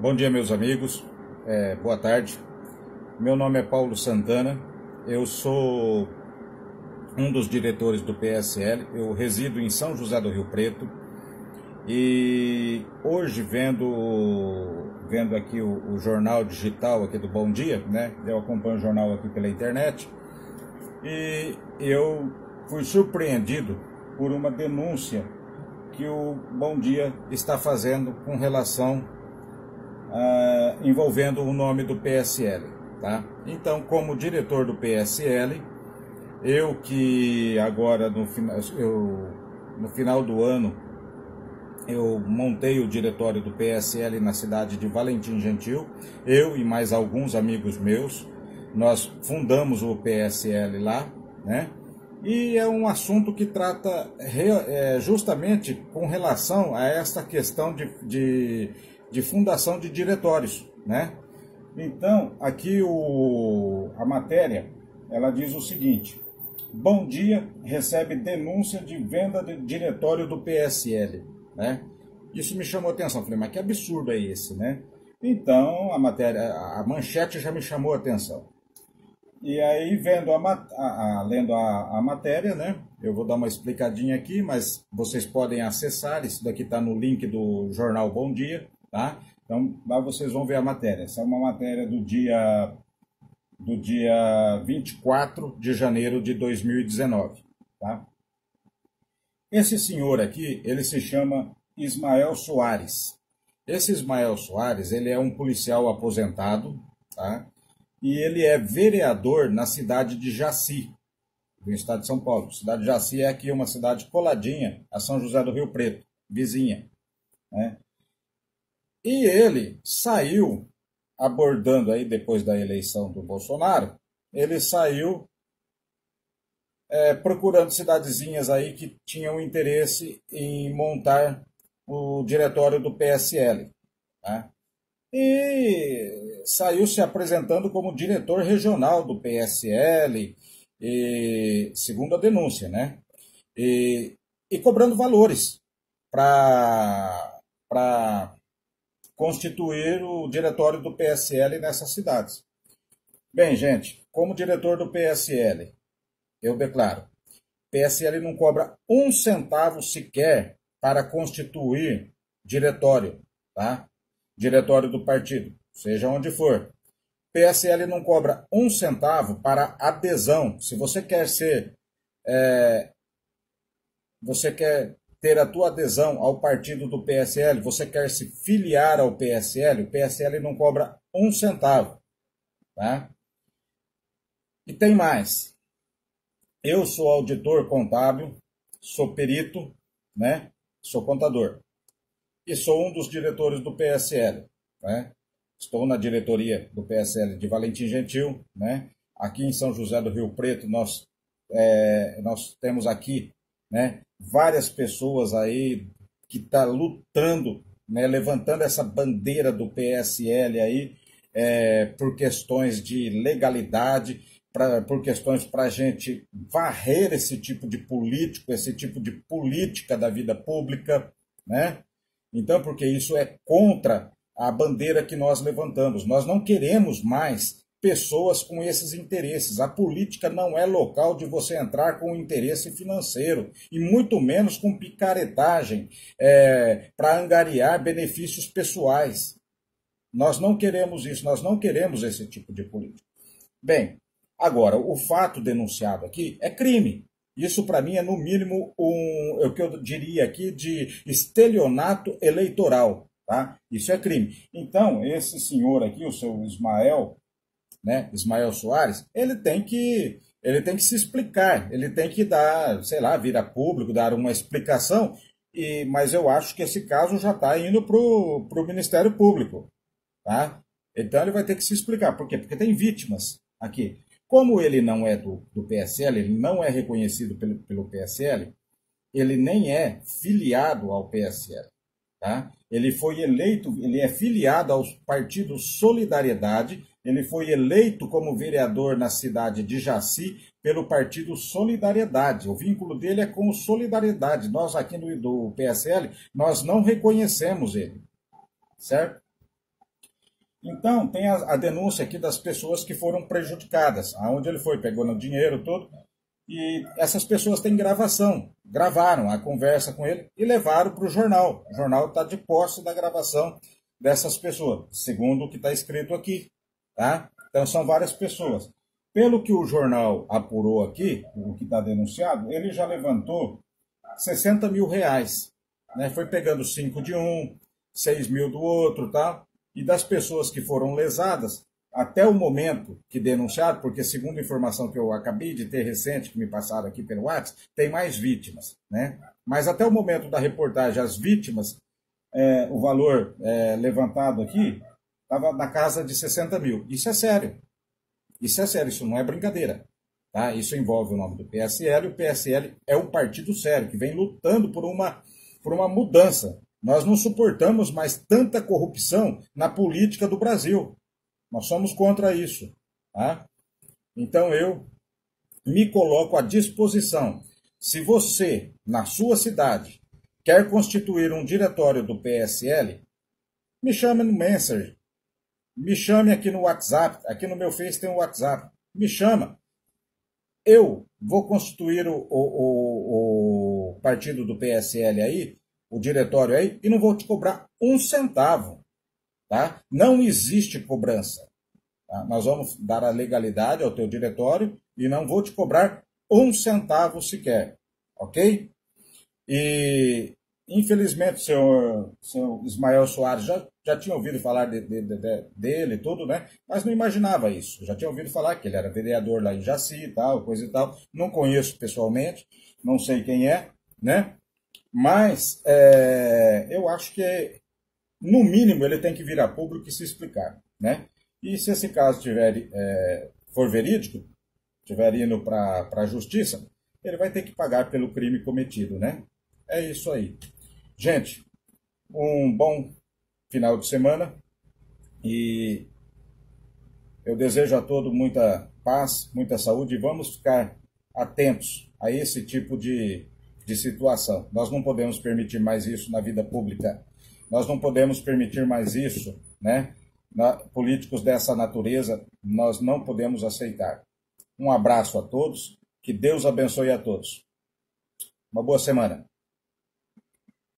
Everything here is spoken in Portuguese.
Bom dia, meus amigos. Boa tarde. Meu nome é Paulo Santana. Eu sou um dos diretores do PSL. Eu resido em São José do Rio Preto. E hoje, vendo aqui o jornal digital aqui do Bom Dia, né? Eu acompanho o jornal aqui pela internet. E eu fui surpreendido por uma denúncia que o Bom Dia está fazendo com relação envolvendo o nome do PSL, tá? Então, como diretor do PSL, eu que agora no final do ano eu montei o diretório do PSL na cidade de Valentim Gentil, eu e mais alguns amigos meus, nós fundamos o PSL lá, né? E é um assunto que trata justamente com relação a esta questão de fundação de diretórios, né? Então, aqui a matéria, ela diz o seguinte: Bom Dia recebe denúncia de venda de diretório do PSL, né? Isso me chamou a atenção, falei, mas que absurdo é esse, né? Então, a manchete já me chamou a atenção. E aí, lendo a matéria, né? Eu vou dar uma explicadinha aqui, mas vocês podem acessar, isso daqui está no link do jornal Bom Dia, tá? Então, lá vocês vão ver a matéria. Essa é uma matéria do dia 24 de janeiro de 2019, tá? Esse senhor aqui, ele se chama Ismael Soares. Esse Ismael Soares, ele é um policial aposentado, tá? E ele é vereador na cidade de Jaci, do estado de São Paulo. A cidade de Jaci é aqui uma cidade coladinha a São José do Rio Preto, vizinha, né? E ele saiu abordando aí, depois da eleição do Bolsonaro, ele saiu procurando cidadezinhas aí que tinham interesse em montar o diretório do PSL, tá? E saiu se apresentando como diretor regional do PSL, segundo a denúncia, né? E cobrando valores para constituir o diretório do PSL nessas cidades. Bem, gente, como diretor do PSL, eu declaro, PSL não cobra um centavo sequer para constituir diretório, tá? Diretório do partido, seja onde for. PSL não cobra um centavo para adesão. Se você quer você quer ter a tua adesão ao partido do PSL, você quer se filiar ao PSL, o PSL não cobra um centavo, tá? E tem mais. Eu sou auditor contábil, sou perito, né? Sou contador. E sou um dos diretores do PSL, né? Estou na diretoria do PSL de Valentim Gentil, né? Aqui em São José do Rio Preto, nós temos aqui, né, várias pessoas aí que estão lutando, né, levantando essa bandeira do PSL aí, por questões de legalidade, por questões para a gente varrer esse tipo de político, esse tipo de política da vida pública, né? Então, porque isso é contra a bandeira que nós levantamos. Nós não queremos mais pessoas com esses interesses. A política não é local de você entrar com interesse financeiro, e muito menos com picaretagem para angariar benefícios pessoais. Nós não queremos isso, nós não queremos esse tipo de política. Bem, agora, o fato denunciado aqui é crime. Isso, para mim, é no mínimo o que eu diria aqui de estelionato eleitoral, tá? Isso é crime. Então, esse senhor aqui, o seu Ismael, né, Ismael Soares, ele tem que se explicar, ele tem que dar, sei lá, vir a público, dar uma explicação, mas eu acho que esse caso já está indo para o Ministério Público, tá? Então ele vai ter que se explicar. Por quê? Porque tem vítimas aqui. Como ele não é do PSL, ele não é reconhecido pelo PSL, ele nem é filiado ao PSL, tá? Ele foi eleito, ele é filiado ao partido Solidariedade, ele foi eleito como vereador na cidade de Jaci pelo partido Solidariedade. O vínculo dele é com o Solidariedade. Nós aqui do PSL, nós não reconhecemos ele, certo? Então, tem a denúncia aqui das pessoas que foram prejudicadas, aonde ele foi, pegou no dinheiro todo, e essas pessoas têm gravação, gravaram a conversa com ele e levaram para o jornal. O jornal está de posse da gravação dessas pessoas, segundo o que está escrito aqui, tá? Então, são várias pessoas. Pelo que o jornal apurou aqui, o que está denunciado, ele já levantou 60 mil reais, né? Foi pegando 5 de um, 6 mil do outro, tá? E das pessoas que foram lesadas, até o momento que denunciaram, porque segundo a informação que eu acabei de ter recente, que me passaram aqui pelo WhatsApp, tem mais vítimas, né? Mas até o momento da reportagem, as vítimas, o valor levantado aqui, estava na casa de 60 mil. Isso é sério. Isso é sério, isso não é brincadeira. Tá? Isso envolve o nome do PSL, e o PSL é um partido sério, que vem lutando por uma mudança. Nós não suportamos mais tanta corrupção na política do Brasil. Nós somos contra isso. Tá? Então eu me coloco à disposição. Se você, na sua cidade, quer constituir um diretório do PSL, me chame no Messenger. Me chame aqui no WhatsApp. Aqui no meu Face tem o WhatsApp. Me chama. Eu vou constituir o partido do PSL aí, o diretório aí, e não vou te cobrar um centavo. Tá? Não existe cobrança. Tá? Nós vamos dar a legalidade ao teu diretório e não vou te cobrar um centavo sequer. Ok? E, infelizmente, o senhor Ismael Soares já tinha ouvido falar dele e tudo, né? Mas não imaginava isso. Já tinha ouvido falar que ele era vereador lá em Jaci e tal, coisa e tal. Não conheço pessoalmente, não sei quem é, né? Mas eu acho que, no mínimo, ele tem que vir a público e se explicar, né? E se esse caso for verídico, estiver indo para a justiça, ele vai ter que pagar pelo crime cometido, né? É isso aí. Gente, um bom final de semana e eu desejo a todos muita paz, muita saúde e vamos ficar atentos a esse tipo de situação. Nós não podemos permitir mais isso na vida pública. Nós não podemos permitir mais isso, né? Políticos dessa natureza, nós não podemos aceitar. Um abraço a todos, que Deus abençoe a todos. Uma boa semana.